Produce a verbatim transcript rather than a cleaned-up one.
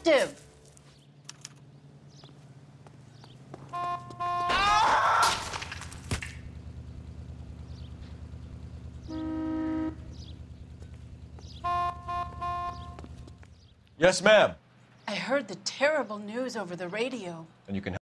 detective! Yes, ma'am. I heard the terrible news over the radio. And you can